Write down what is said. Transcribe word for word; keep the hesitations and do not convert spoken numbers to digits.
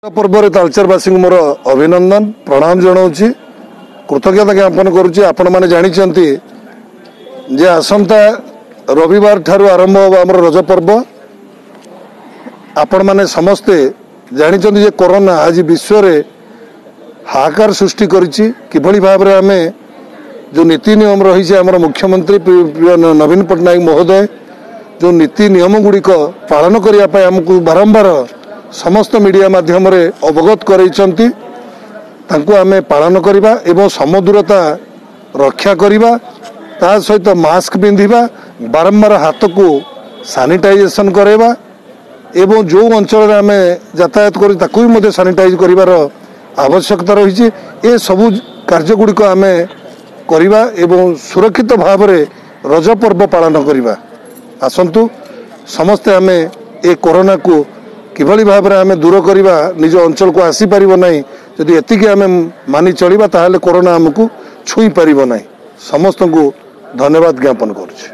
पर्व तालचेरवासी मोर अभिनंदन प्रणाम जनाऊँगी कृतज्ञता ज्ञापन करुच्ची। आपण मैंने जानते जे आसंता रविवार ठारू आरंभ हो आम रज पर्व। आपण मैंने समस्ते जानते जे कोरोना आज विश्व रे हाहाकार सृष्टि करिछि। किभली भाव रे आमे जो नीति नियम रही आम मुख्यमंत्री नवीन पट्टनायक महोदय जो नीति नियम गुड़िक पालन करने आमको बारंबार समस्त मीडिया माध्यम रे अवगत करैछंती तांको आमे पालन करिबा एवं समदूरता रक्षा करिबा ता सहित मास्क पिंधिबा बारंबार हाथ को सैनिटाइजेशन करेबा एवं जो अंचल रे आमे यातायात करी ताकू भी मते सैनिटाइज करिवार आवश्यकता रही। ए सबु कार्य गुड़िक आमे करिबा एवं सुरक्षित भाव रे रज पर्व पालन करिबा। आसंतु समस्ते आमे ए कोरोना को किभली भाव में आमे दूर करवा निज अंचल को आसी पारिबो नहीं। जदि एतिके आमे मानि चलिबा ताहाले कोरोना हमकु छुई पारिबो नहीं। समस्त को धन्यवाद ज्ञापन करुछि।